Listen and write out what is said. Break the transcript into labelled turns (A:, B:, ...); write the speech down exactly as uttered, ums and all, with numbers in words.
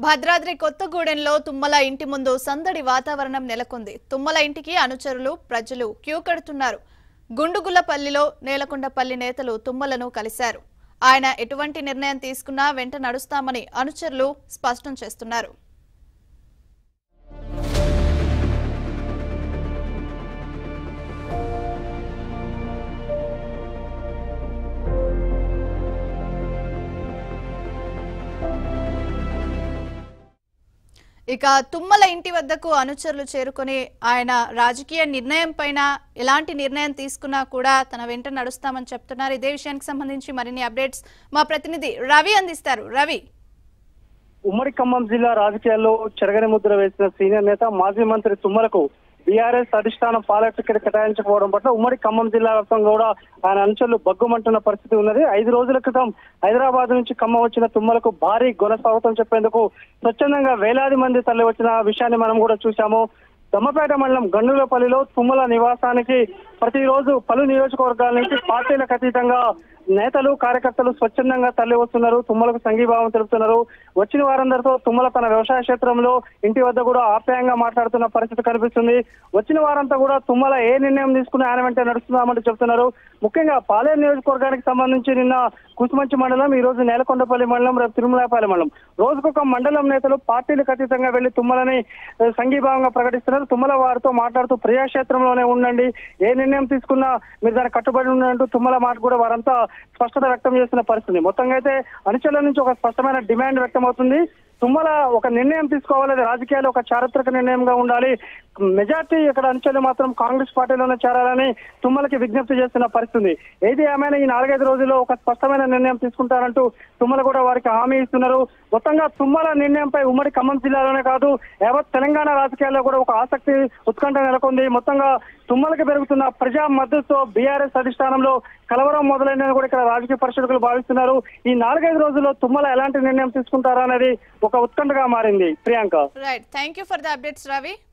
A: భద్రాద్రి కొత్తగూడెంలో తుమ్మల ఇంటి ముందు సందడి వాతావరణం నెలకొంది. తుమ్మల ఇంటికి అనుచరులు, ప్రజలు క్యూ కడుతున్నారు. గుండుగులపల్లిలో నేలకొండపల్లి నేతలు తుమ్మలను కలిశారు. ఆయన ఎటువంటి నిర్ణయం తీసుకున్నా వెంట నడుస్తామని అనుచరులు స్పష్టం చేస్తున్నారు. ఇక తుమ్మల ఇంటి వద్దకు అనుచరులు చేరుకొని ఆయన రాజకీయ నిర్ణయం పైన ఎలాంటి నిర్ణయం తీసుకున్నా కూడా తన వెంట నడుస్తామని చెప్తున్నారు. ఇదే విషయానికి సంబంధించి మరిన్ని అప్డేట్స్ మా ప్రతినిధి రవి అందిస్తారు. రవి,
B: ఉమ్మడి ఖమ్మం జిల్లా రాజకీయాల్లో చెరగని ముద్ర వేసిన సీనియర్ నేత మాజీ మంత్రి తుమ్మలకు బీఆర్ఎస్ అధిష్టానం పాలక టికెట్ కేటాయించకపోవడం పట్ల ఉమ్మడి ఖమ్మం జిల్లా వ్యాప్తంగా కూడా ఆయన అనుచరులు బగ్గుమంటున్న పరిస్థితి ఉన్నది. ఐదు రోజుల క్రితం హైదరాబాద్ నుంచి ఖమ్మం వచ్చిన తుమ్మలకు భారీ ఘన స్వాగతం చెప్పేందుకు స్వచ్ఛందంగా వేలాది మంది తరలి వచ్చిన విషయాన్ని మనం కూడా చూశాము. దమ్మపేట మండలం గండులపల్లిలో తుమ్మల నివాసానికి ప్రతిరోజు పలు నియోజకవర్గాల నుంచి పార్టీలకు అతీతంగా నేతలు, కార్యకర్తలు స్వచ్ఛందంగా తరలి వస్తున్నారు. తుమ్మలకు సంఘీభావం తెలుపుతున్నారు. వచ్చిన వారందరితో తుమ్మల తన వ్యవసాయ క్షేత్రంలో ఇంటి వద్ద కూడా ఆప్యాయంగా మాట్లాడుతున్న పరిస్థితి కనిపిస్తుంది. వచ్చిన వారంతా కూడా తుమ్మల ఏ నిర్ణయం తీసుకుని ఆయన వెంట నడుస్తున్నామంటూ చెప్తున్నారు. ముఖ్యంగా పాలేరు నియోజకవర్గానికి సంబంధించి నిన్న కుసుమంచి మండలం, ఈ రోజు నేలకొండపల్లి మండలం, రేపు తిరుమలపల్లి మండలం, రోజుకొక మండలం నేతలు పార్టీలకు అతీతంగా వెళ్లి తుమ్మలని సంఘీభావంగా ప్రకటిస్తున్నారు. తుమ్మల వారితో మాట్లాడుతూ ప్రజాక్షేత్రంలోనే ఉండండి, ఏ నిర్ణయం తీసుకున్నా మీరు దానికి కట్టుబడి ఉండంటూ తుమ్మల మాట కూడా వారంతా స్పష్టత వ్యక్తం చేస్తున్న పరిస్థితి. మొత్తంగా అయితే అనుచరుల నుంచి ఒక స్పష్టమైన డిమాండ్ వ్యక్తం అవుతుంది. తుమ్మల ఒక నిర్ణయం తీసుకోవాలి, అది రాజకీయాలు ఒక చారిత్రక నిర్ణయంగా ఉండాలి. మెజార్టీ ఇక్కడ అనుచరులు మాత్రం కాంగ్రెస్ పార్టీలోనే చేరాలని తుమ్మలకి విజ్ఞప్తి చేస్తున్న పరిస్థితి. ఏది ఏమైనా ఈ నాలుగైదు రోజుల్లో ఒక స్పష్టమైన నిర్ణయం తీసుకుంటారంటూ తుమ్మల కూడా వారికి హామీ ఇస్తున్నారు. మొత్తంగా తుమ్మల నిర్ణయంపై ఉమ్మడి ఖమ్మం జిల్లాలోనే కాదు యావత్ తెలంగాణ రాజకీయాల్లో కూడా ఒక ఆసక్తి, ఉత్కంఠ నెలకొంది. మొత్తంగా తుమ్మలకి పెరుగుతున్న ప్రజా మద్దతుతో బీఆర్ఎస్ అధిష్టానంలో కలవరం మొదలైనది కూడా ఇక్కడ రాజకీయ పరిశీలకులు భావిస్తున్నారు. ఈ నాలుగైదు రోజుల్లో తుమ్మల ఎలాంటి నిర్ణయం తీసుకుంటారా అనేది ఒక ఉత్కంఠగా మారింది. Priyanka,
A: right, thank you for the updates Ravi.